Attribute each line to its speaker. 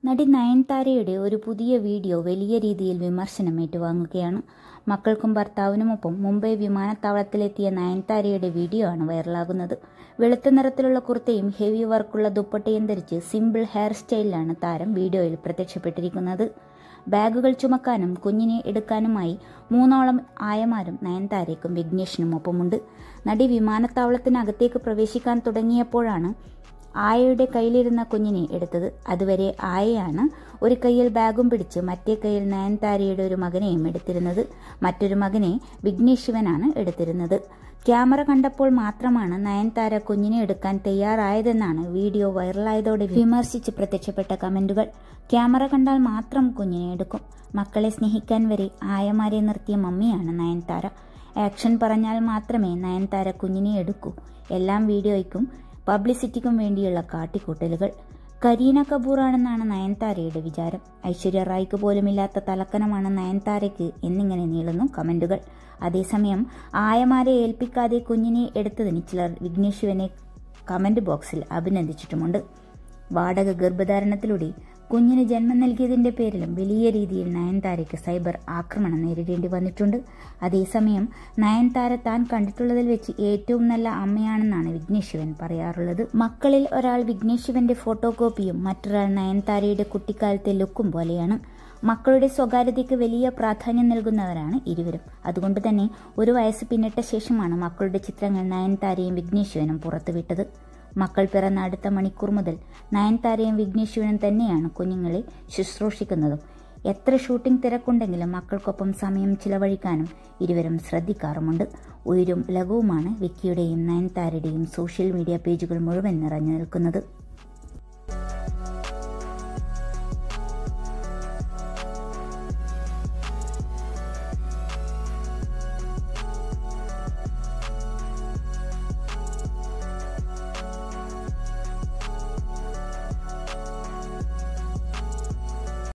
Speaker 1: നടി നയൻതാരയുടെ ഒരു പുതിയ വീഡിയോ വലിയ രീതിയിൽ വിമർശനം ഏറ്റുവാങ്ങുകയാണ്. മക്കൾക്കും ഭർത്താവിനുമൊപ്പം മുംബൈ വിമാനത്താവളത്തിലെത്തിയ നയൻതാരയുടെ വീഡിയോ ആണ് വൈറലാകുന്നത്. വെളുത്ത നിറത്തിലുള്ള കുർത്തയും ഹെവി വർക്കുള്ള ദുപ്പട്ടയും ധരിച്ച് സിമ്പിൾ ഹെയർ സ്റ്റൈലിലാണ് താരം വീഡിയോയിൽ പ്രത്യക്ഷപ്പെട്ടിരിക്കുന്നത്. ബാഗുകൾ ചുമക്കാനും കുഞ്ഞിനെ എടുക്കാനുമായി 3ഓളം ആയമാരും നയൻതാരയ്ക്കും വിഘ്നേഷിനുമൊപ്പമുണ്ട്. നടി വിമാനത്താവളത്തിനകത്തേക്ക് പ്രവേശിക്കാൻ തുടങ്ങിയപ്പോഴാണ് ആയയുടെ കയ്യിലിരുന്ന കുഞ്ഞിനെ എടുത്തത്. അതുവരെ ആയയാണ് ഒരു കൈയിൽ ബാഗും പിടിച്ച് മറ്റേ കൈയിൽ നയൻതാരയുടെ ഒരു മകനെയും എടുത്തിരുന്നത്. മറ്റൊരു മകനെ വിഘ്നേഷ് ശിവനാണ് എടുത്തിരുന്നത്. ക്യാമറ കണ്ടപ്പോൾ മാത്രമാണ് നയൻതാര കുഞ്ഞിനെ എടുക്കാൻ തയ്യാറായതെന്നാണ് വീഡിയോ വൈറലായതോടെ വിമർശിച്ച് പ്രത്യക്ഷപ്പെട്ട കമന്റുകൾ. ക്യാമറ കണ്ടാൽ മാത്രം കുഞ്ഞിനെ എടുക്കും. മക്കളെ സ്നേഹിക്കാൻ വരെ ആയമാരെ നിർത്തിയ മമ്മിയാണ് നയൻതാര. ആക്ഷൻ പറഞ്ഞാൽ മാത്രമേ നയൻതാര കുഞ്ഞിനെ എടുക്കൂ. എല്ലാം വീഡിയോയ്ക്കും പബ്ലിസിറ്റിക്കും വേണ്ടിയുള്ള കാട്ടിക്കൂട്ടലുകൾ. കരീന കപൂറാണെന്നാണ് നയൻതാരയുടെ വിചാരം. ഐശ്വര്യ റായ്ക്ക് പോലുമില്ലാത്ത തലക്കനമാണ് നയൻതാരയ്ക്ക് എന്നിങ്ങനെ നീളുന്നു കമന്റുകൾ. അതേസമയം ആയമാരെ ഏൽപ്പിക്കാതെ കുഞ്ഞിനെ എടുത്തതിന് ചിലർ വിഘ്നേഷ് ശിവനെ കമന്റ് ബോക്സിൽ അഭിനന്ദിച്ചിട്ടുമുണ്ട്. വാടക ഗർഭധാരണത്തിലൂടെ കുഞ്ഞിന് ജന്മം നൽകിയതിന്റെ പേരിലും വലിയ രീതിയിൽ നയൻതാരയ്ക്ക് സൈബർ ആക്രമണം നേരിടേണ്ടി വന്നിട്ടുണ്ട്. അതേസമയം നയൻതാര താൻ കണ്ടിട്ടുള്ളതിൽ വെച്ച് ഏറ്റവും നല്ല അമ്മയാണെന്നാണ് വിഘ്നേഷ് ശിവൻ പറയാറുള്ളത്. മക്കളിൽ ഒരാൾ വിഘ്നേഷ് ശിവന്റെ ഫോട്ടോ കോപ്പിയും മറ്റൊരാൾ നയൻതാരയുടെ കുട്ടിക്കാലത്തെ ലുക്കും പോലെയാണ്. മക്കളുടെ സ്വകാര്യതയ്ക്ക് വലിയ പ്രാധാന്യം നൽകുന്നവരാണ് ഇരുവരും. അതുകൊണ്ട് തന്നെ ഒരു വയസ്സ് പിന്നിട്ട ശേഷമാണ് മക്കളുടെ ചിത്രങ്ങൾ നയൻതാരയും വിഘ്നേഷ് ശിവനും പുറത്തുവിട്ടത്. മക്കൾ പിറന്ന അടുത്ത മണിക്കൂർ മുതൽ നയൻതാരയും വിഘ്നേഷ് ശിവനും തന്നെയാണ് കുഞ്ഞുങ്ങളെ ശുശ്രൂഷിക്കുന്നതും. എത്ര ഷൂട്ടിംഗ് തിരക്കുണ്ടെങ്കിലും മക്കൾക്കൊപ്പം സമയം ചിലവഴിക്കാനും ഇരുവരും ശ്രദ്ധിക്കാറുമുണ്ട്. ഉയരും ലഘുവുമാണ് വിക്കിയുടെയും നയൻതാരയുടെയും സോഷ്യൽ മീഡിയ പേജുകൾ മുഴുവൻ നിറഞ്ഞു നിൽക്കുന്നത്.